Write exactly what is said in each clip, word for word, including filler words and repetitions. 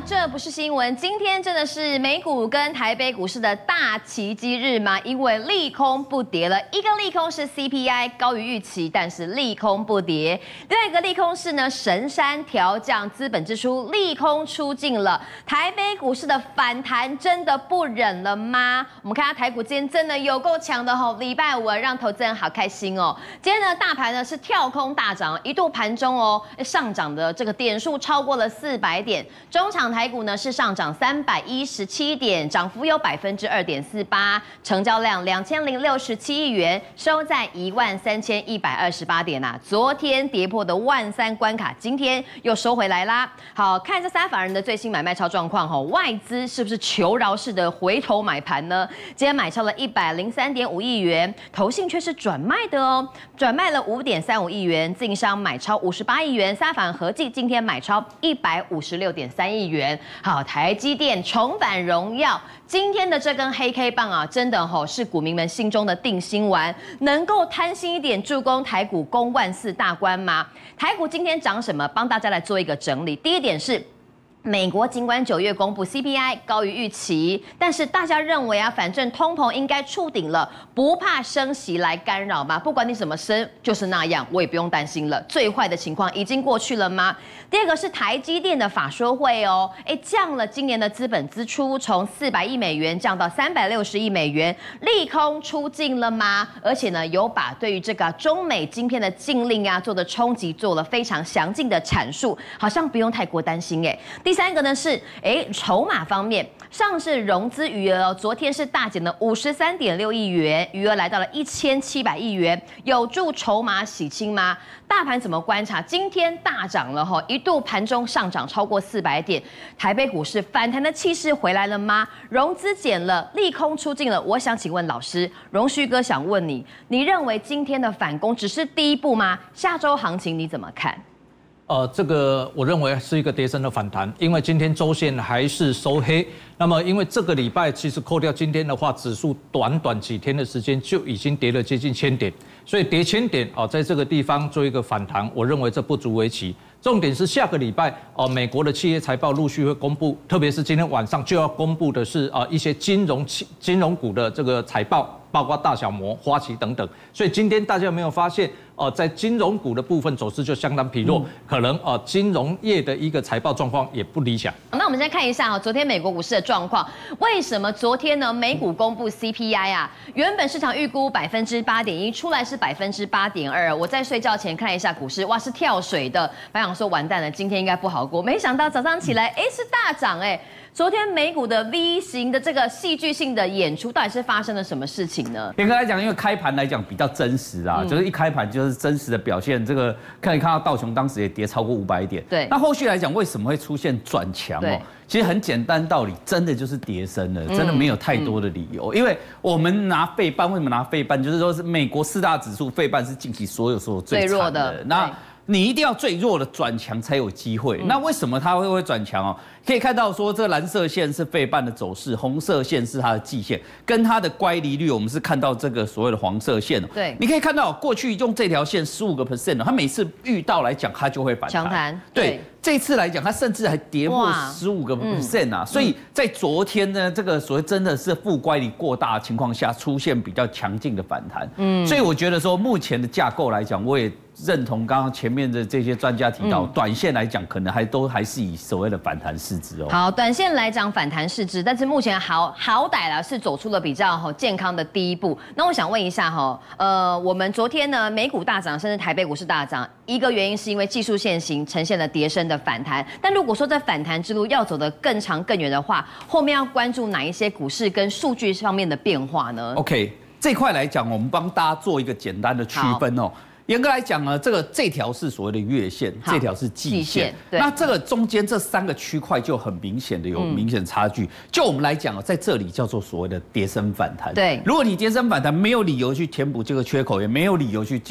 这不是新闻，今天真的是美股跟台北股市的大奇迹日吗？因为利空不跌了，一个利空是 C P I 高于预期，但是利空不跌；另外一个利空是呢，神山调降资本支出，利空出尽了。台北股市的反弹真的不忍了吗？我们看下台股今天真的有够强的吼，礼拜五让投资人好开心哦。今天呢，大盘呢是跳空大涨，一度盘中哦上涨的这个点数超过了四百点，中场台股呢是上涨三百一十七点，涨幅有百分之二点四八，成交量两千零六十七亿元，收在一万三千一百二十八点啊。昨天跌破的万三关卡，今天又收回来啦。好，看这三法人的最新买卖超状况吼，外资是不是求饶式的回头买盘呢？今天买超了一百零三点五亿元，投信却是转卖的哦，转卖了五点三五亿元，自营商买超五十八亿元，三法人合计今天买超一百五十六点三亿元。好，台积电重返荣耀，今天的这根黑 K 棒啊，真的吼、哦、是股民们心中的定心丸，能够贪心一点，助攻台股攻万四大关吗？台股今天涨什么？帮大家来做一个整理。第一点是，美国尽管九月公布 C P I 高于预期，但是大家认为啊，反正通膨应该触顶了，不怕升息来干扰吗？不管你怎么升，就是那样，我也不用担心了。最坏的情况已经过去了吗？第二个是台积电的法说会哦，哎，降了今年的资本支出，从四百亿美元降到三百六十亿美元，利空出尽了吗？而且呢，有把对于这个中美晶片的禁令啊做的冲击做了非常详尽的阐述，好像不用太过担心哎。第三个呢是，哎，筹码方面，上市融资余额哦，昨天是大减了五十三点六亿元，余额来到了一千七百亿元，有助筹码洗清吗？大盘怎么观察？今天大涨了哈，一度盘中上涨超过四百点，台北股市反弹的气势回来了吗？融资减了，利空出尽了。我想请问老师，荣旭哥想问你，你认为今天的反攻只是第一步吗？下周行情你怎么看？ 呃，这个我认为是一个跌升的反弹，因为今天周线还是收黑。那么，因为这个礼拜其实扣掉今天的话，指数短短几天的时间就已经跌了接近千点，所以跌千点啊，在这个地方做一个反弹，我认为这不足为奇。重点是下个礼拜哦，美国的企业财报陆续会公布，特别是今天晚上就要公布的是啊一些金融金融股的这个财报。包括大小摩、花旗等等，所以今天大家有没有发现，呃，在金融股的部分走势就相当疲弱，嗯、可能呃金融业的一个财报状况也不理想。 那我们先看一下哦，昨天美国股市的状况，为什么昨天呢美股公布 C P I 啊？原本市场预估百分之八点一，出来是百分之八点二。我在睡觉前看一下股市，哇，是跳水的，本想说完蛋了，今天应该不好过，没想到早上起来，哎，是大涨哎。昨天美股的 V 型的这个戏剧性的演出，到底是发生了什么事情呢？ 严格来讲，因为开盘来讲比较真实啊，嗯、就是一开盘就是真实的表现。这个可以看到道琼当时也跌超过五百点。 对。 那后续来讲，为什么会出现转强哦？其实很简单道理，真的就是跌升了，真的没有太多的理由。嗯嗯、因为我们拿费半，为什么拿费半？就是说是美国四大指数，费半是近期所有所有最弱的。那你一定要最弱的转强才有机会。嗯、那为什么它会会转强哦？可以看到说，这蓝色线是费半的走势，红色线是它的季线，跟它的乖离率，我们是看到这个所谓的黄色线。 对， 你可以看到过去用这条线十五个 percent， 它每次遇到来讲，它就会反弹。 强弹。 对，这次来讲，它甚至还跌破十五个 percent 啊！所以在昨天呢，这个所谓真的是负乖离过大的情况下，出现比较强劲的反弹。嗯，所以我觉得说，目前的架构来讲，我也认同刚刚前面的这些专家提到，嗯、短线来讲，可能还都还是以所谓的反弹市值哦。 好，短线来讲反弹市值，但是目前好好歹啦是走出了比较健康的第一步。那我想问一下哈，呃，我们昨天呢美股大涨，甚至台北股市大涨，一个原因是因为技术线型呈现了跌升的反弹。但如果说在反弹之路要走得更长更远的话，后面要关注哪一些股市跟数据上面的变化呢 ？OK， 这块来讲，我们帮大家做一个简单的区分哦。严格来讲呢，这个这条是所谓的月线，这条是季线。那这个中间这三个区块就很明显的有明显差距。嗯、就我们来讲啊，在这里叫做所谓的跌升反弹。 对， 如果你跌升反弹没有理由去填补这个缺口，也没有理由去进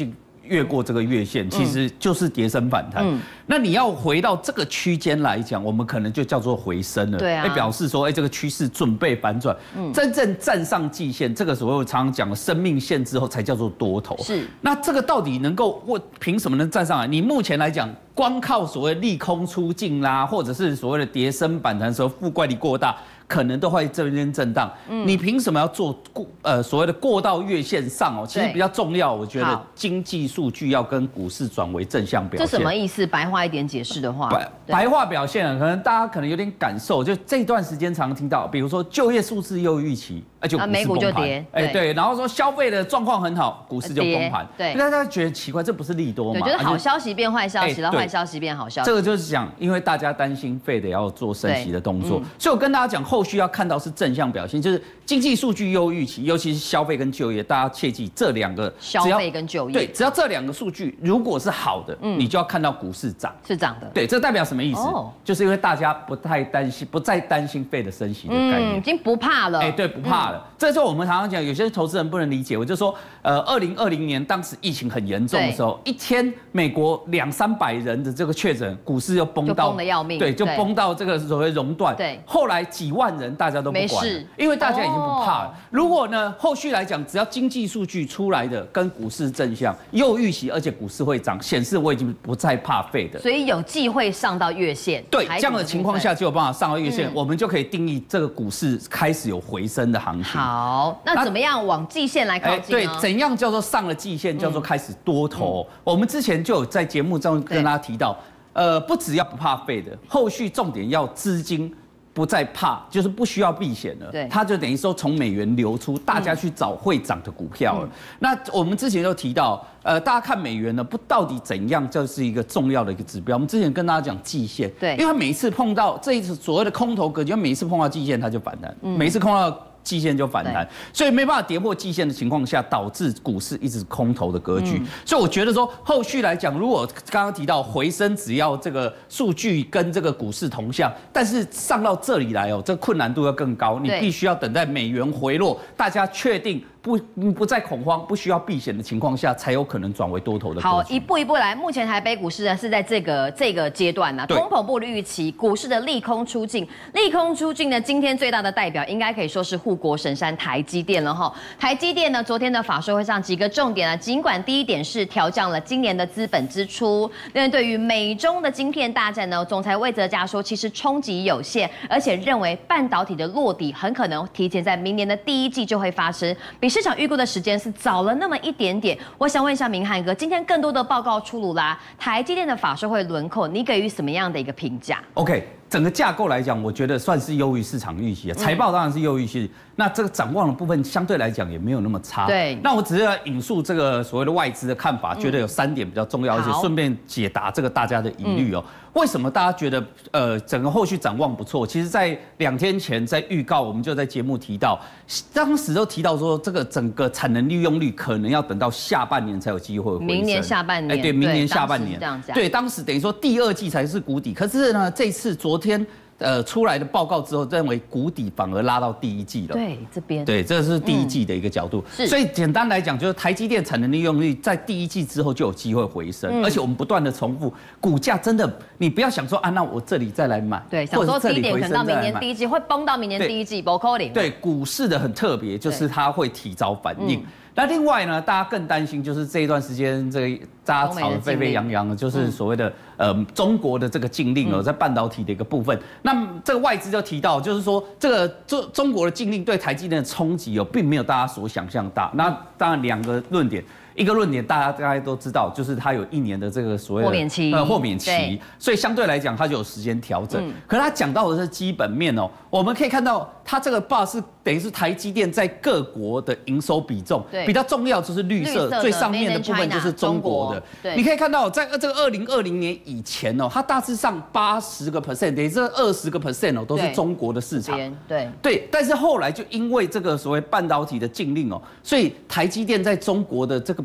越过这个月线，其实就是跌升反弹。嗯、那你要回到这个区间来讲，我们可能就叫做回升了。 对啊， 表示说，哎，这个趋势准备反转，嗯、真正站上季线，这个所谓我常常讲的生命线之后，才叫做多头。 是， 那这个到底能够我凭什么能站上来？你目前来讲，光靠所谓利空出尽啦，或者是所谓的跌升反弹的时候，负怪力过大。可能都会这边震荡，嗯、你凭什么要做过呃所谓的过到月线上哦？其实比较重要，我觉得经济数据要跟股市转为正向表现。 这什么意思？白话一点解释的话， 白白话表现啊，可能大家可能有点感受，就这段时间常听到，比如说就业数字又预期，而且美股就跌， 哎对，然后说消费的状况很好，股市就崩盘， 对， 大家觉得奇怪，这不是利多吗？ 对，觉得好消息变坏消息了，坏消息变好消息。 这个就是讲，因为大家担心费得要做升息的动作，所以我跟大家讲，后续要看到是正向表现，就是经济数据优预期，尤其是消费跟就业，大家切记这两个消费跟就业， 对，只要这两个数据如果是好的，嗯，你就要看到股市涨， 是涨的， 对，这代表什么意思？哦、就是因为大家不太担心，不再担心费的升息的概念， 嗯、已经不怕了， 哎，对，不怕了。嗯、这就我们常常讲，有些投资人不能理解，我就说，呃，二零二零年当时疫情很严重的时候，一天美国两三百人的这个确诊，股市又崩到， 就崩得要命， 对，就崩到这个所谓熔断， 对， 后来几万人大家都不管了，因为大家已经不怕了。如果呢，后续来讲，只要经济数据出来的跟股市正向，又预期，而且股市会涨，显示我已经不再怕废的， 所以有机会上到月线。 对，这样的情况下就有办法上到月线，嗯、我们就可以定义这个股市开始有回升的行情。 好，那怎么样往季线来靠近呢？ 对，怎样叫做上了季线，叫做开始多头？嗯、我们之前就有在节目中跟大家提到，呃，不只要不怕废的，后续重点要资金。不再怕，就是不需要避险了。对，它就等于说从美元流出，大家去找会涨的股票了。嗯、那我们之前就提到，呃，大家看美元呢，不到底怎样，这是一个重要的一个指标。我们之前跟大家讲季线，对，因为它每一次碰到这一次所谓的空头格局，每一次碰到季线它就反弹，嗯、每一次碰到。季线就反弹，所以没办法跌破季线的情况下，导致股市一直空头的格局。嗯、所以我觉得说，后续来讲，如果刚刚提到回升，只要这个数据跟这个股市同向，但是上到这里来哦，这困难度要更高，你必须要等待美元回落，大家确定。不不再恐慌，不需要避险的情况下，才有可能转为多头的。 好，一步一步来。目前台北股市呢是在这个这个阶段呢、啊，通膨不如预期，股市的利空出尽。利空出尽呢，今天最大的代表应该可以说是护国神山台积电了哈。台积电呢，昨天的法说会上几个重点啊，尽管第一点是调降了今年的资本支出，但对于美中的晶片大战呢，总裁魏哲嘉说，其实冲击有限，而且认为半导体的落底很可能提前在明年的第一季就会发生。比市场预估的时间是早了那么一点点。我想问一下明翰哥，今天更多的报告出炉啦，台积电的法说会轮廓，你给予什么样的一个评价 ？OK， 整个架构来讲，我觉得算是优于市场预期啊。财报当然是优于预期，那这个展望的部分相对来讲也没有那么差。对，那我只是要引述这个所谓的外资的看法，觉得有三点比较重要，而且顺便解答这个大家的疑虑哦。为什么大家觉得呃整个后续展望不错？其实，在两天前在预告，我们就在节目提到，当时都提到说，这个整个产能利用率可能要等到下半年才有机会回升。 明年下半年， 哎，对，明年下半年，对，当时等于说第二季才是谷底，可是呢，这次昨天。呃，出来的报告之后，认为谷底反而拉到第一季了。 对，这边对，这是第一季的一个角度。嗯、所以简单来讲，就是台积电产能利用率在第一季之后就有机会回升，嗯、而且我们不断的重复，股价真的，你不要想说啊，那我这里再来买， 对，想说低点可能到明年第一季会崩到明年第一季，不可能。 对，股市的很特别，就是它会提早反应。那另外呢，大家更担心就是这一段时间，这个大家吵得沸沸扬扬的，就是所谓的呃中国的这个禁令哦，在半导体的一个部分。那这个外资就提到，就是说这个中中国的禁令对台积电的冲击哦，并没有大家所想象大。那当然两个论点。一个论点大家大概都知道，就是它有一年的这个所谓的豁免期， 呃豁免期，所以相对来讲它就有时间调整。嗯、可是他讲到的是基本面哦，我们可以看到它这个 bar 是等于是台积电在各国的营收比重，比较重要就是绿色，最上面的部分就是中国的。你可以看到在这个二零二零年以前哦，它大致上八十个 percent， 等于这二十个 percent 哦都是中国的市场。对对，但是后来就因为这个所谓半导体的禁令哦，所以台积电在中国的这个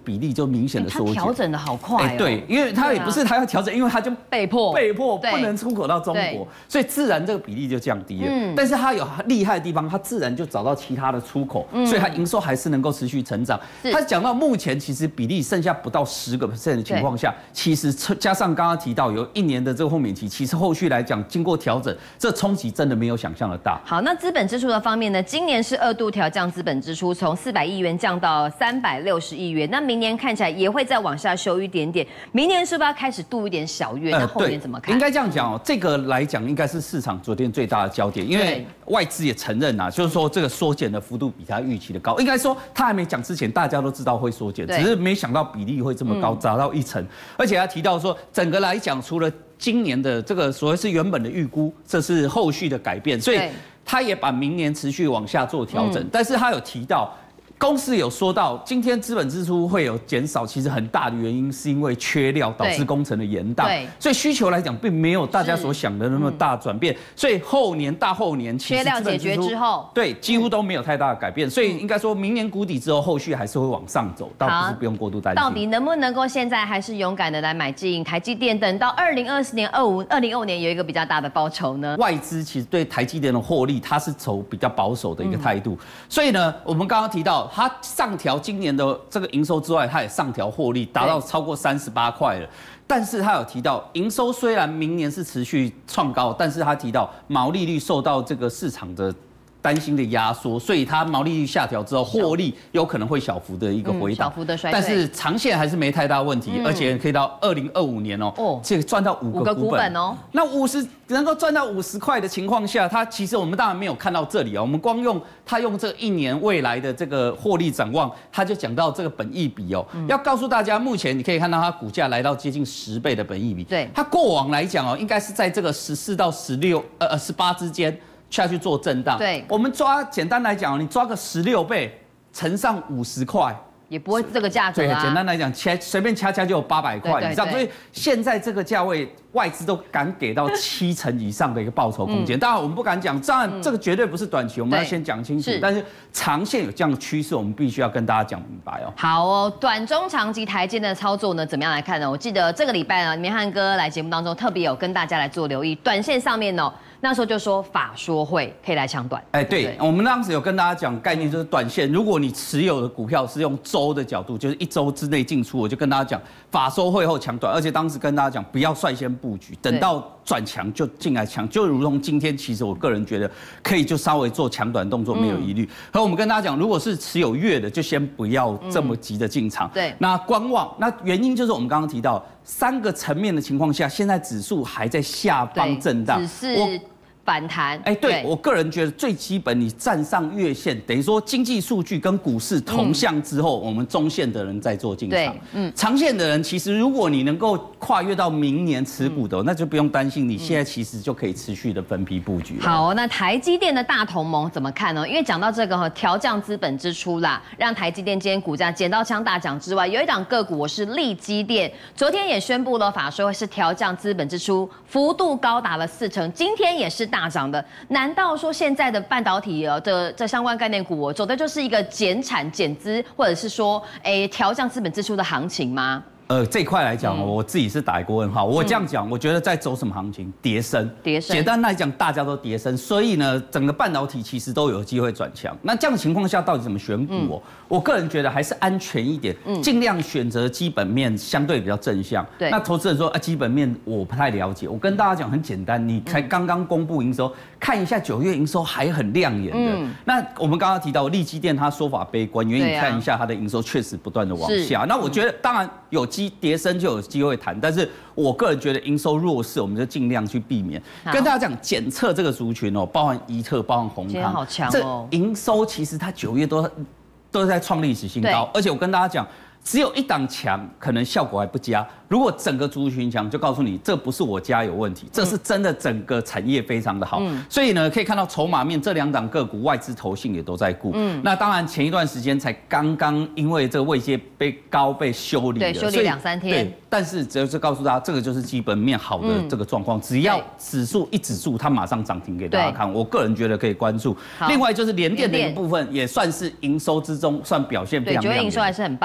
比例就明显的缩减。 调整的好快哦。 对，因为它也不是它要调整，因为它就被迫被迫不能出口到中国，所以自然这个比例就降低了。嗯，但是它有厉害的地方，它自然就找到其他的出口，所以它营收还是能够持续成长。它讲到目前其实比例剩下不到十个 percent 的情况下，其实加上刚刚提到有一年的这个豁免期，其实后续来讲经过调整，这冲击真的没有想象的大。 好，那资本支出的方面呢？今年是二度调降资本支出，从四百亿元降到三百六十亿元。那明年看起来也会再往下修一点点。明年是不是要开始度一点小月？那后面怎么看？ 应该这样讲哦，这个来讲应该是市场昨天最大的焦点，因为外资也承认啊，就是说这个缩减的幅度比他预期的高。应该说他还没讲之前，大家都知道会缩减，只是没想到比例会这么高，达到一成。而且他提到说，整个来讲，除了今年的这个所谓是原本的预估，这是后续的改变，所以他也把明年持续往下做调整。但是他有提到。公司有说到，今天资本支出会有减少，其实很大的原因是因为缺料导致工程的延宕，所以需求来讲并没有大家所想的那么大转变，所以后年大后年其实缺料解决之后， 对几乎都没有太大的改变，所以应该说明年谷底之后，后续还是会往上走，倒不是不用过度担心。 到底能不能够现在还是勇敢的来买进台积电，等到二零二四年、二五、二零二五年有一个比较大的报酬呢？ 外资其实对台积电的获利，它是走比较保守的一个态度，所以呢，我们刚刚提到它上调今年的这个营收之外，它也上调获利，达到超过三十八块了。但是他有提到，营收虽然明年是持续创高，但是他提到毛利率受到这个市场的担心的压缩，所以它毛利率下调之后，获利有可能会小幅的一个回档， 小幅的衰退， 但是长线还是没太大问题，而且可以到二零二五年哦，哦，这个赚到五个股本哦。那五十能够赚到五十块的情况下，它其实我们当然没有看到这里啊，我们光用它用这一年未来的这个获利展望，它就讲到这个本益比哦，要告诉大家，目前你可以看到它股价来到接近十倍的本益比， 对， 它过往来讲哦，应该是在这个十四到十六呃呃十八之间。下去做震荡， 对， 我们抓简单来讲，你抓个十六倍乘上五十块， 也不会这个价格啊。 对，简单来讲，掐随便掐掐就有八百块以上，所以现在这个价位，外资都敢给到七成以上的一个报酬空间。当然我们不敢讲，当然这个绝对不是短期，我们要先讲清楚。但是长线有这样的趋势，我们必须要跟大家讲明白哦。 好哦，短中长期台积电的操作呢，怎么样来看呢？我记得这个礼拜呢，明翰哥来节目当中特别有跟大家来做留意，短线上面呢。那时候就说法说会可以来抢短， 哎，对，我们当时有跟大家讲概念，就是短线，如果你持有的股票是用周的角度，就是一周之内进出，我就跟大家讲法说会后抢短，而且当时跟大家讲不要率先布局，等到转强就进来抢，就如同今天，其实我个人觉得可以就稍微做抢短动作，没有疑虑。和我们跟大家讲，如果是持有月的，就先不要这么急的进场， 对， 那观望，那原因就是我们刚刚提到三个层面的情况下，现在指数还在下方震荡， 只是。反弹， 哎，对我个人觉得最基本，你站上月线，等于说经济数据跟股市同向之后，我们中线的人在做进场，嗯，长线的人其实如果你能够跨越到明年持股的，那就不用担心，你现在其实就可以持续的分批布局。 好，那台积电的大同盟怎么看呢？因为讲到这个调降资本支出啦，让台积电今天股价捡到枪大涨之外，有一档个股我是力积电，昨天也宣布了法说会是调降资本支出，幅度高达了四成，今天也是。大涨的，难道说现在的半导体呃的这相关概念股，走的就是一个减产减资，或者是说，哎调降资本支出的行情吗？ 呃，这一块来讲，我自己是打一个问号。我这样讲，我觉得在走什么行情？跌升， 跌升。 简单来讲，大家都跌升，所以呢，整个半导体其实都有机会转强。那这样的情况下，到底怎么选股？哦，我个人觉得还是安全一点，尽量选择基本面相对比较正向。 对。 那投资人说啊，基本面我不太了解。我跟大家讲很简单，你才刚刚公布营收，看一下九月营收还很亮眼的。那我们刚刚提到力积电，它说法悲观，因为你看一下它的营收确实不断的往下。那我觉得当然有机跌升就有机会谈，但是我个人觉得营收弱势，我们就尽量去避免。跟大家讲，检测这个族群哦，包含宜特，包含宏康， 好强哦。 这营收其实它九月都都在创历史新高，而且我跟大家讲，只有一档强，可能效果还不佳。如果整个族群强，就告诉你，这不是我家有问题，这是真的整个产业非常的好。嗯、所以呢，可以看到筹码面这两档个股，外资投信也都在顾。嗯，那当然前一段时间才刚刚因为这个位阶被高被修理了， 对，修理两三天。 对，但是只是告诉大家，这个就是基本面好的这个状况。嗯、只要指数一指数，它马上涨停给大家看。我个人觉得可以关注。另外就是联电的一个部分，也算是营收之中算表现非常亮眼。 对，九月营收还是很棒。 对，所以。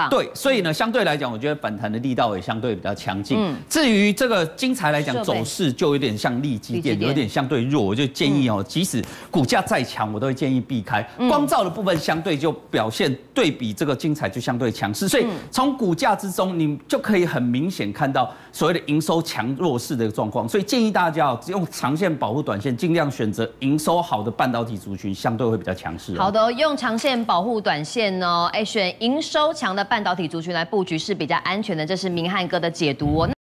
所以呢，相对来讲，我觉得反弹的力道也相对比较强劲。嗯，至于这个精材来讲，走势就有点像力积电，有点相对弱，我就建议哦，即使股价再强，我都会建议避开。光照的部分相对就表现对比这个精材就相对强势，所以从股价之中，你就可以很明显看到所谓的营收强弱势的状况。所以建议大家用长线保护短线，尽量选择营收好的半导体族群，相对会比较强势。 好的，用长线保护短线哦，哎，选营收强的半导体族群来布局是比较安全的，这是明翰哥的解读哦。